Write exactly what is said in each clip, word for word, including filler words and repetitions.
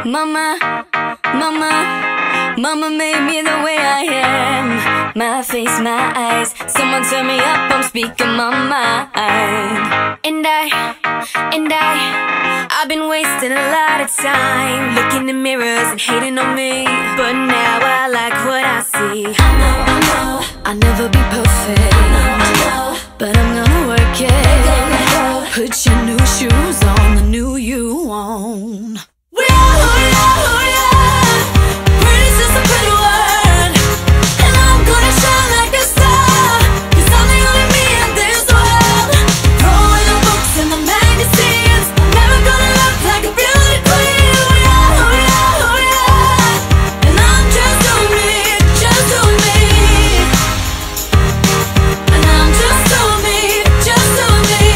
Mama, mama, mama made me the way I am. My face, my eyes, someone turn me up, I'm speaking my mind. And I, and I, I've been wasting a lot of time looking in mirrors and hating on me, but now I like what I see. I know, I know, I'll never be perfect. I know, I know, but I'm gonna work it. Let go, let go. Put your new shoes on, the new you on. We are who we are, who we are. Pretty is a pretty word, and I'm gonna shine like a star, 'cause I'm the only me in this world. Throwing the books and the magazines, I'm never gonna look like a beauty queen. We are who we are, who we are, and I'm just doing me, just doing me. And I'm just doing me, just doing me.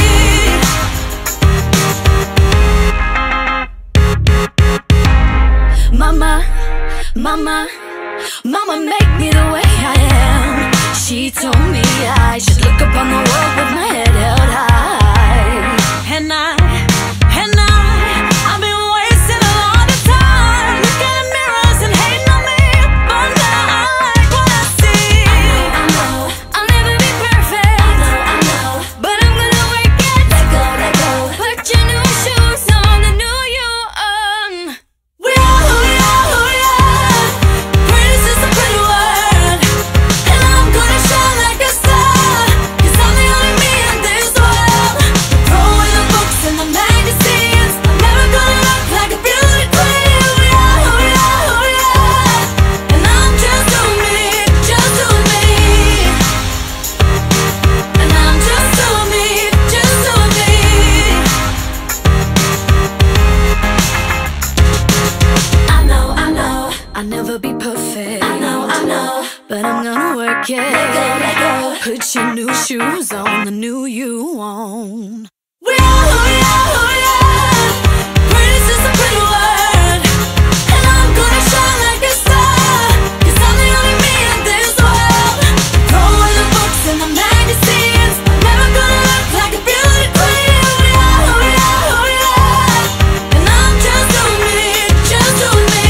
Mama, mama, mama made me the way I am. She told me I should look up on the world with my head held high. And I, and I, I've been wasting a lot of time looking in mirrors and hating on me, but now I like what I see. I know, I know, I'll never be perfect. I know, I know, but I'm gonna work it. Let go, let go. Put your new shoes on, the new you on. We are who we are, who we are. Pretty is a pretty word, and I'm gonna shine like a star, 'cause I'm the only me in this world. Throwing the books and the magazines, I'm never gonna look like a beauty queen. We are who we are, who we are, and I'm just doing me, just doing me. And I'm just doing me, just doing me. I know, I know, I'll never be perfect. I know, I know, but I'm gonna work it. Let go, let go. Put your new shoes on, the new you on. We are who we are, who we are. Pretty is a pretty word, and I'm gonna shine like a star, 'cause I'm the only me in this world. Throwing the books and the magazines, I'm never gonna look like a beauty queen. We are who we are, who we are, and I'm just doing me, just doing me.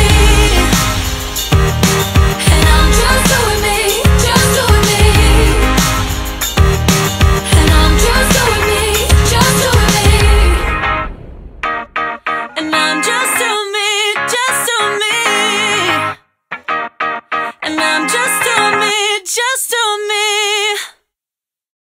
And I'm just doing me, just doing me. And I'm just doing me, just doing me. And I'm just doing me, just doing me. And I'm just doing me, just doing me.